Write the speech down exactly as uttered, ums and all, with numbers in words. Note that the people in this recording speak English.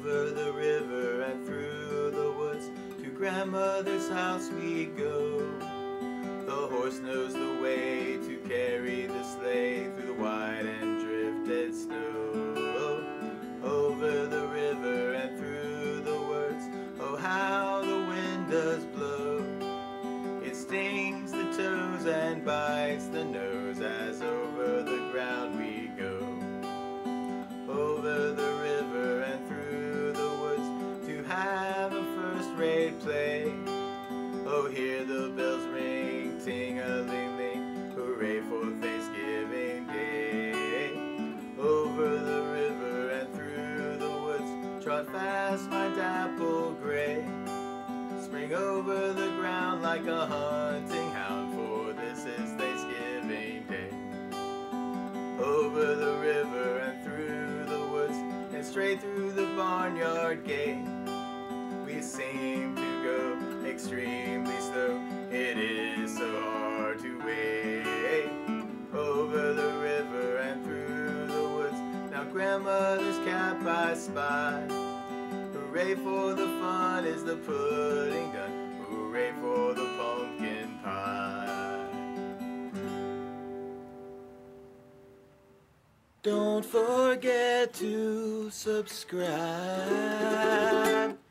Over the river and through the woods, to grandmother's house we go. The horse knows the way to carry the sleigh through the white and drifted snow. Over the river and through the woods, oh how the wind does blow. It stings the toes and bites the nose as over the ground we go. Over the river and through the woods, to have a first-rate play. Oh, hear the bells ring, ting-a-ling-ling, hooray for Thanksgiving Day. Over the river and through the woods, trot fast my dapple gray. Spring over the ground like a hunting hound, for this is Thanksgiving Day. Over the river and through the woods, and straight through the barnyard gate, we seem to go extremely slow. It is so hard to wait. Over the river and through the woods, now grandmother's cap I spy. Hooray for the fun, is the pudding done? Hooray for the pumpkin pie. Don't forget to subscribe.